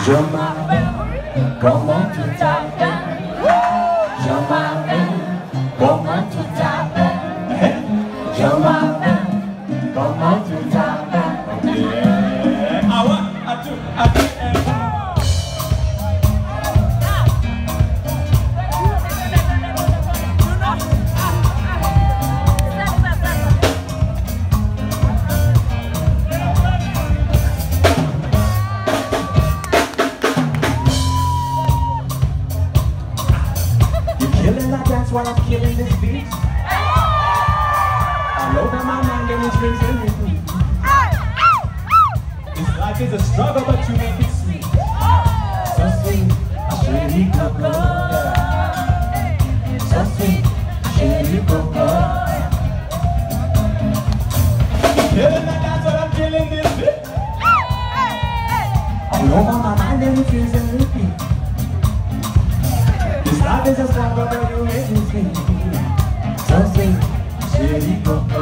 Je m'appelle, comment tu t'appelles? Je m'appelle, comment tu t'appelles? Je m'appelle, comment tu t'appelles? Yeah. I want, I do, while I'm killing this beat. I load on my mind and it brings everything. This life is a struggle, but you make it sweet. So sweet, Cherie Coco. So sweet, Cherie Coco. Killing that dance while I'm killing this beat. I load on my mind and it brings everything. This life is a struggle, but you make me sweet. So sweet, Cherie Coco.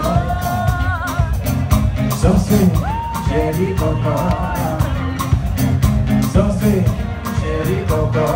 So sweet, Cherie Coco. So sweet, Cherie Coco.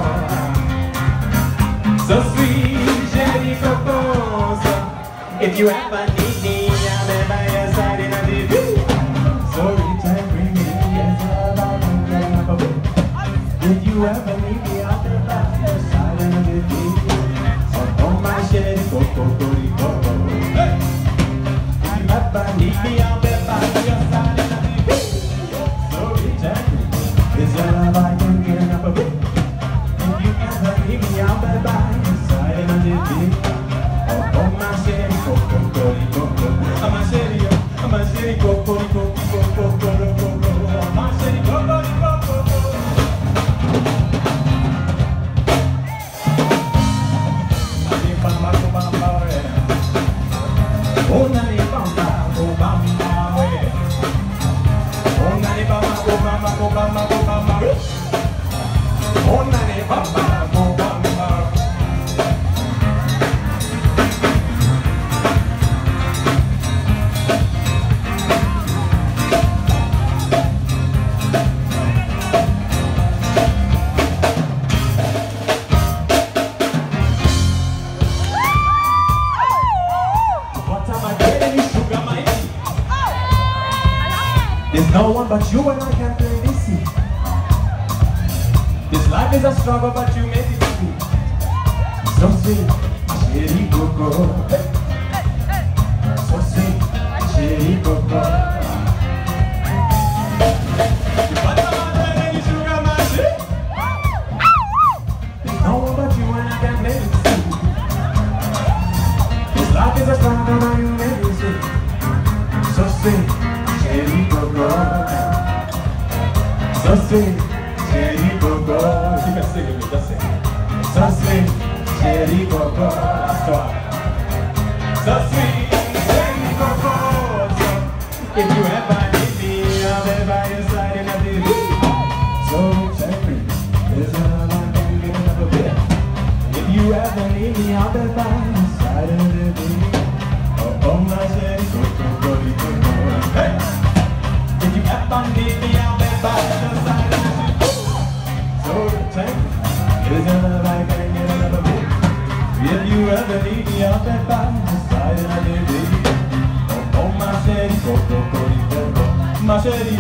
So sweet, Cherie Coco. So if you ever need me, I'm by your side in a day. So return, bring me as a if you ever need me, I'll be by your side in a day. So oh my Cherie Coco, Coco. Hey! If you ever need me, I'll be by your side in a day. So return, is your love I can get up a bit. If you ever need me, I'll be by your side in a day. Oh my Cherie Coco, Coco. I'm a Cherie Coco, Coco. I'm a Cherie Coco, Coco. There's no one but you and I can play this scene. This life is a struggle, but you make it sweet. So sweet, Cherie Coco. So sweet, Cherie Coco. You put some on there and you sugar my shit. There's no one but you and I can play this scene. This life is a struggle, but you make it sweet. So sweet, Cherie Coco. So sweet, Cherie Coco. You can sing with me, just sing. So sweet, Cherie Coco. Let's go. So sweet, Cherie Coco. So if you ever need me, I'll be by your side in a day. So Cherie, there's a love I can get up a bit. If you ever need me, I'll be by your side in a day. Oh my Cherie Coco, hey! If you ever need me, I'll be by your side in a day. So take is your love I can get another bit. If you ever need me, I'll be by your side in a day. Oh my Cherie Coco, my Cherie